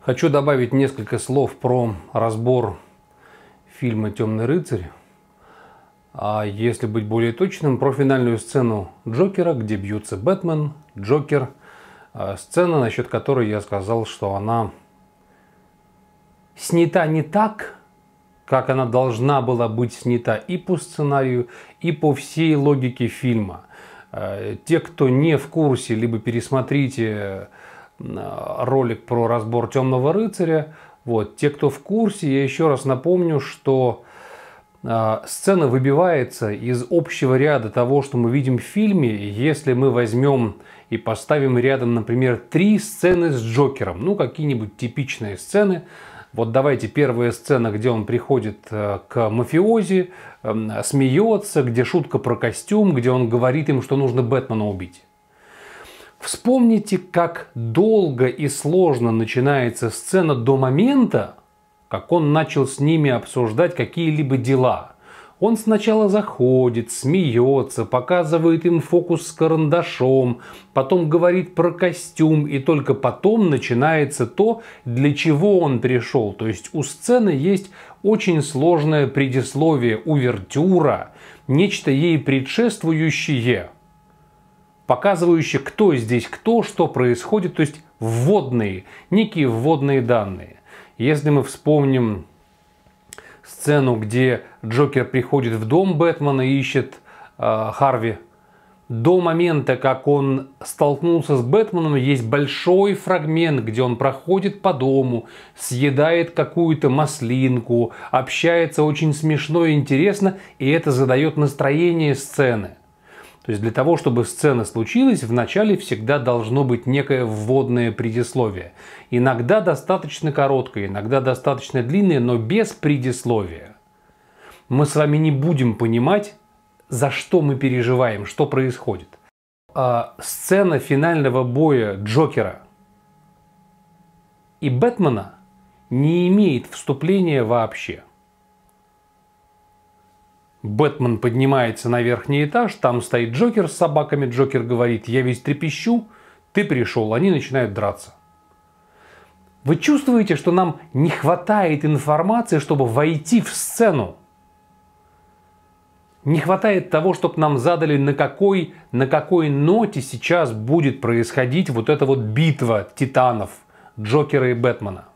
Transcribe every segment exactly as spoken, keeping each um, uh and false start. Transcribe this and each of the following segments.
Хочу добавить несколько слов про разбор фильма «Темный рыцарь». А если быть более точным, про финальную сцену Джокера, где бьются Бэтмен, Джокер. Сцена, насчет которой я сказал, что она снята не так, как она должна была быть снята и по сценарию, и по всей логике фильма. Те, кто не в курсе, либо пересмотрите ролик про разбор «Темного рыцаря». Вот. Те, кто в курсе, я еще раз напомню, что э, сцена выбивается из общего ряда того, что мы видим в фильме, если мы возьмем и поставим рядом, например, три сцены с Джокером. Ну, какие-нибудь типичные сцены. Вот давайте первая сцена, где он приходит э, к мафиози, э, смеется, где шутка про костюм, где он говорит им, что нужно Бэтмена убить. Вспомните, как долго и сложно начинается сцена до момента, как он начал с ними обсуждать какие-либо дела. Он сначала заходит, смеется, показывает им фокус с карандашом, потом говорит про костюм, и только потом начинается то, для чего он пришел. То есть у сцены есть очень сложное предисловие, увертюра, нечто ей предшествующее, показывающие, кто здесь кто, что происходит, то есть вводные, некие вводные данные. Если мы вспомним сцену, где Джокер приходит в дом Бэтмена и ищет э, Харви, до момента, как он столкнулся с Бэтменом, есть большой фрагмент, где он проходит по дому, съедает какую-то маслинку, общается очень смешно и интересно, и это задает настроение сцены. То есть для того, чтобы сцена случилась, в начале всегда должно быть некое вводное предисловие. Иногда достаточно короткое, иногда достаточно длинное, но без предисловия мы с вами не будем понимать, за что мы переживаем, что происходит. А сцена финального боя Джокера и Бэтмена не имеет вступления вообще. Бэтмен поднимается на верхний этаж, там стоит Джокер с собаками. Джокер говорит: я весь трепещу, ты пришел. Они начинают драться. Вы чувствуете, что нам не хватает информации, чтобы войти в сцену? Не хватает того, чтобы нам задали, на какой, на какой ноте сейчас будет происходить вот эта вот битва титанов Джокера и Бэтмена.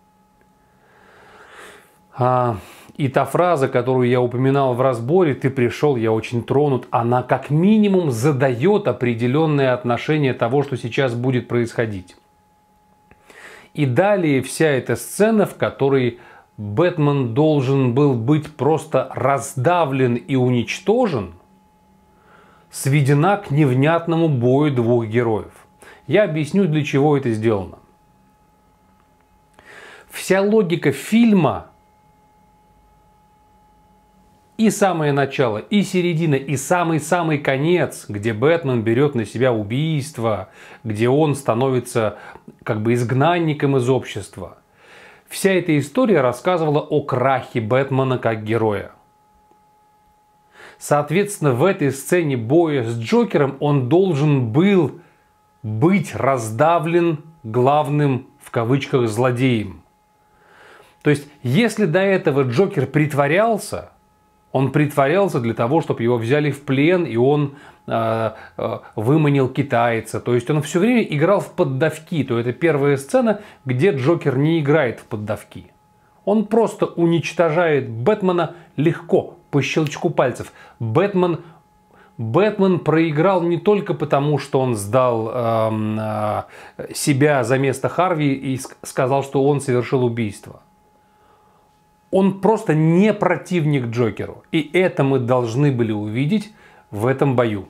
А... И та фраза, которую я упоминал в разборе, «ты пришел, я очень тронут», она как минимум задает определенное отношение того, что сейчас будет происходить. И далее вся эта сцена, в которой Бэтмен должен был быть просто раздавлен и уничтожен, сведена к невнятному бою двух героев. Я объясню, для чего это сделано. Вся логика фильма, и самое начало, и середина, и самый-самый конец, где Бэтмен берет на себя убийство, где он становится как бы изгнанником из общества. Вся эта история рассказывала о крахе Бэтмена как героя. Соответственно, в этой сцене боя с Джокером он должен был быть раздавлен главным, в кавычках, злодеем. То есть, если до этого Джокер притворялся, он притворялся для того, чтобы его взяли в плен, и он э, э, выманил китайца. То есть он все время играл в поддавки. То это первая сцена, где Джокер не играет в поддавки. Он просто уничтожает Бэтмена легко, по щелчку пальцев. Бэтмен, Бэтмен проиграл не только потому, что он сдал э, э, себя за место Харви и сказал, что он совершил убийство. Он просто не противник Джокеру. И это мы должны были увидеть в этом бою.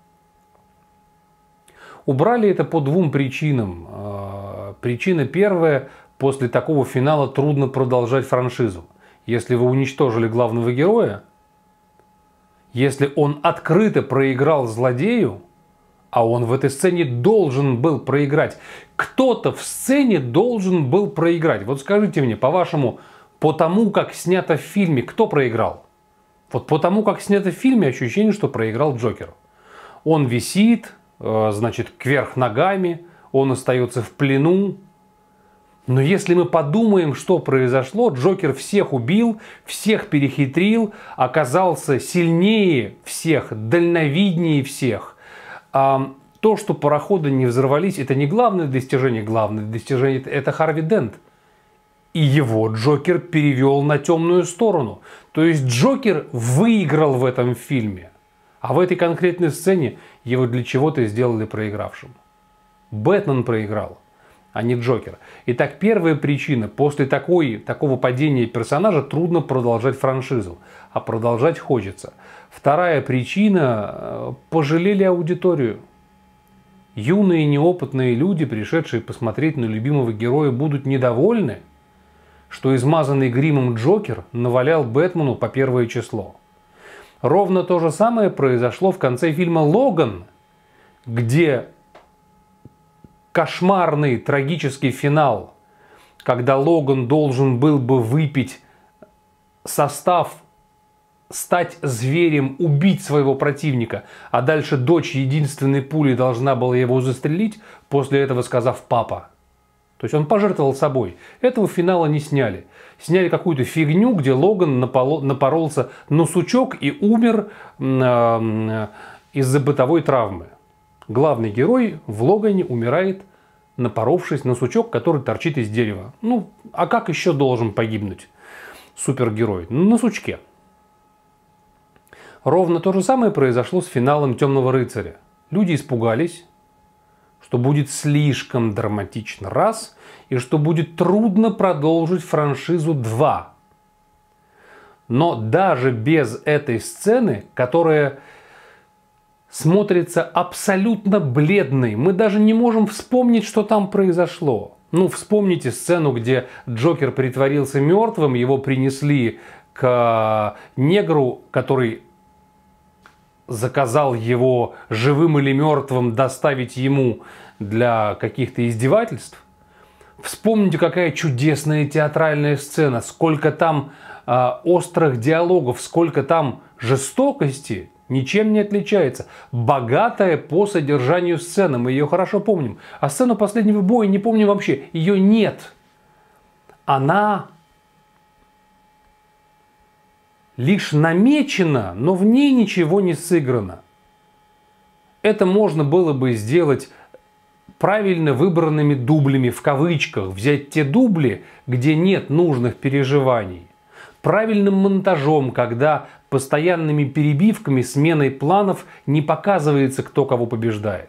Убрали это по двум причинам. Причина первая: после такого финала трудно продолжать франшизу. Если вы уничтожили главного героя, если он открыто проиграл злодею, а он в этой сцене должен был проиграть. Кто-то в сцене должен был проиграть. Вот скажите мне, по-вашему, по тому, как снято в фильме, кто проиграл? Вот по тому, как снято в фильме, ощущение, что проиграл Джокер. Он висит, значит, кверх ногами, он остается в плену. Но если мы подумаем, что произошло, Джокер всех убил, всех перехитрил, оказался сильнее всех, дальновиднее всех. А то, что пароходы не взорвались, это не главное достижение. Главное достижение – это Харви Дент. И его Джокер перевел на темную сторону. То есть Джокер выиграл в этом фильме. А в этой конкретной сцене его для чего-то сделали проигравшим. Бэтмен проиграл, а не Джокер. Итак, первая причина. После такой, такого падения персонажа трудно продолжать франшизу. А продолжать хочется. Вторая причина. Пожалели аудиторию. Юные неопытные люди, пришедшие посмотреть на любимого героя, будут недовольны, что измазанный гримом Джокер навалял Бэтмену по первое число. Ровно то же самое произошло в конце фильма «Логан», где кошмарный трагический финал, когда Логан должен был бы выпить состав, стать зверем, убить своего противника, а дальше дочь единственной пулей должна была его застрелить, после этого сказав «папа». То есть он пожертвовал собой. Этого финала не сняли. Сняли какую-то фигню, где Логан напоролся на сучок и умер из-за бытовой травмы. Главный герой в Логане умирает, напоровшись на сучок, который торчит из дерева. Ну, а как еще должен погибнуть супергерой? На сучке. Ровно то же самое произошло с финалом «Темного рыцаря». Люди испугались, что будет слишком драматично, раз, и что будет трудно продолжить франшизу, два. Но даже без этой сцены, которая смотрится абсолютно бледной, мы даже не можем вспомнить, что там произошло. Ну, вспомните сцену, где Джокер притворился мертвым, его принесли к негру, который заказал его живым или мертвым доставить ему для каких-то издевательств. Вспомните, какая чудесная театральная сцена, сколько там э, острых диалогов, сколько там жестокости, ничем не отличается. Богатая по содержанию сцена, мы ее хорошо помним. А сцену последнего боя не помним вообще, ее нет. Она лишь намечена, но в ней ничего не сыграно. Это можно было бы сделать правильно выбранными дублями, в кавычках, взять те дубли, где нет нужных переживаний. Правильным монтажом, когда постоянными перебивками, сменой планов не показывается, кто кого побеждает.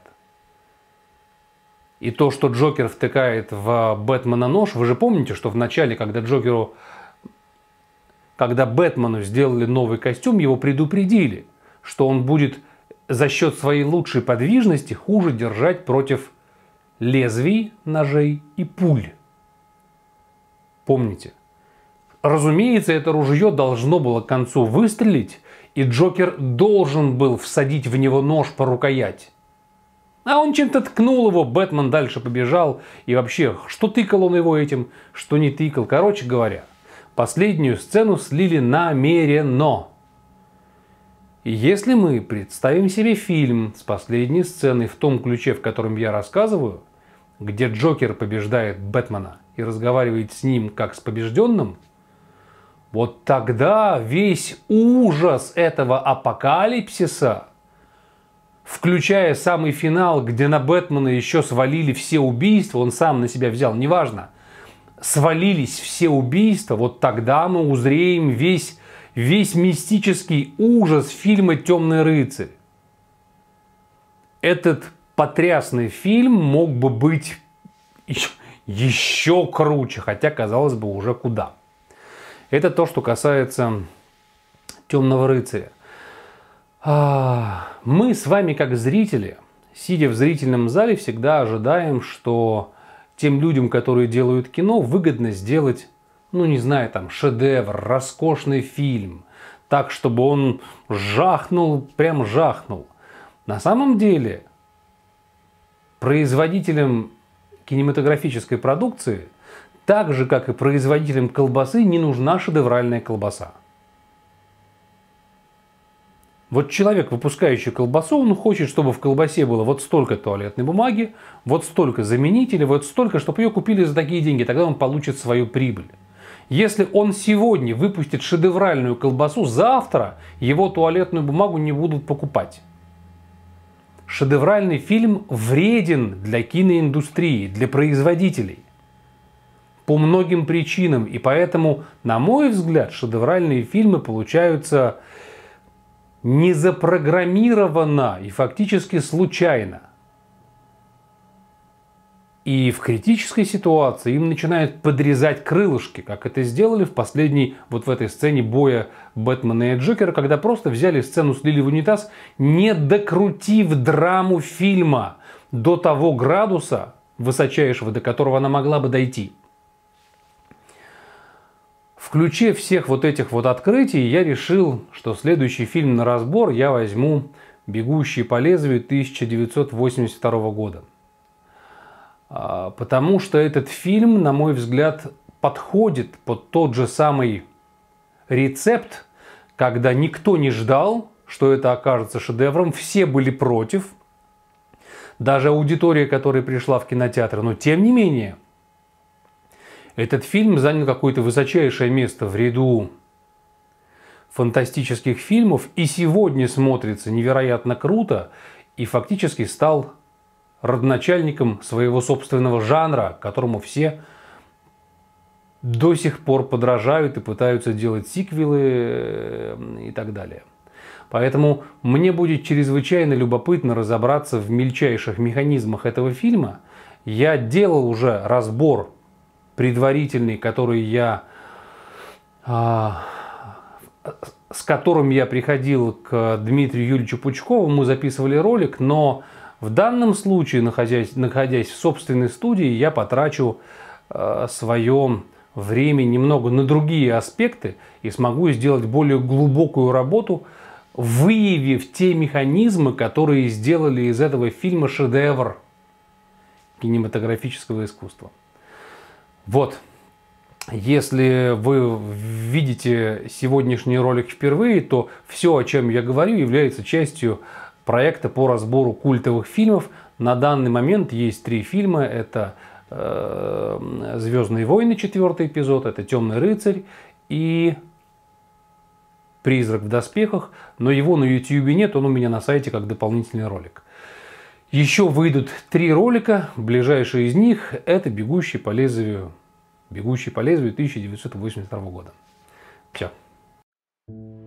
И то, что Джокер втыкает в Бэтмена нож, вы же помните, что в начале, когда Джокеру, когда Бэтмену сделали новый костюм, его предупредили, что он будет за счет своей лучшей подвижности хуже держать против лезвий, ножей и пуль. Помните? Разумеется, это ружье должно было к концу выстрелить, и Джокер должен был всадить в него нож по рукоять. А он чем-то ткнул его, Бэтмен дальше побежал, и вообще, что тыкал он его этим, что не тыкал. Короче говоря, последнюю сцену слили намеренно. И если мы представим себе фильм с последней сценой в том ключе, в котором я рассказываю, где Джокер побеждает Бэтмена и разговаривает с ним как с побежденным, вот тогда весь ужас этого апокалипсиса, включая самый финал, где на Бэтмена еще свалили все убийства, он сам на себя взял, неважно, свалились все убийства, вот тогда мы узреем весь, весь мистический ужас фильма «Темный рыцарь». Этот потрясный фильм мог бы быть еще круче, хотя, казалось бы, уже куда. Это то, что касается «Темного рыцаря». Мы с вами, как зрители, сидя в зрительном зале, всегда ожидаем, что тем людям, которые делают кино, выгодно сделать, ну не знаю, там, шедевр, роскошный фильм, так, чтобы он жахнул, прям жахнул. На самом деле, производителям кинематографической продукции, так же, как и производителям колбасы, не нужна шедевральная колбаса. Вот человек, выпускающий колбасу, он хочет, чтобы в колбасе было вот столько туалетной бумаги, вот столько заменителей, вот столько, чтобы ее купили за такие деньги, тогда он получит свою прибыль. Если он сегодня выпустит шедевральную колбасу, завтра его туалетную бумагу не будут покупать. Шедевральный фильм вреден для киноиндустрии, для производителей. По многим причинам. И поэтому, на мой взгляд, шедевральные фильмы получаются не запрограммированно и фактически случайно. И в критической ситуации им начинают подрезать крылышки, как это сделали в последней, вот в этой сцене боя Бэтмена и Джокера, когда просто взяли сцену, слили в унитаз, не докрутив драму фильма до того градуса высочайшего, до которого она могла бы дойти. В ключе всех вот этих вот открытий я решил, что следующий фильм на разбор я возьму «Бегущий по лезвию» тысяча девятьсот восемьдесят второго года. Потому что этот фильм, на мой взгляд, подходит под тот же самый рецепт, когда никто не ждал, что это окажется шедевром, все были против, даже аудитория, которая пришла в кинотеатр, но тем не менее, этот фильм занял какое-то высочайшее место в ряду фантастических фильмов и сегодня смотрится невероятно круто и фактически стал родоначальником своего собственного жанра, которому все до сих пор подражают и пытаются делать сиквелы и так далее. Поэтому мне будет чрезвычайно любопытно разобраться в мельчайших механизмах этого фильма. Я делал уже разбор предварительный, который я, а, с которым я приходил к Дмитрию Юрьевичу Пучкову, мы записывали ролик, но в данном случае, находясь, находясь в собственной студии, я потрачу а, свое время немного на другие аспекты и смогу сделать более глубокую работу, выявив те механизмы, которые сделали из этого фильма шедевр кинематографического искусства. Вот, если вы видите сегодняшний ролик впервые, то все, о чем я говорю, является частью проекта по разбору культовых фильмов. На данный момент есть три фильма. Это э, «Звездные войны», четвертый эпизод, это «Темный рыцарь» и «Призрак в доспехах». Но его на ютубе нет, он у меня на сайте как дополнительный ролик. Еще выйдут три ролика, ближайший из них это «Бегущий по лезвию», «Бегущий по лезвию» тысяча девятьсот восемьдесят второго года. Все.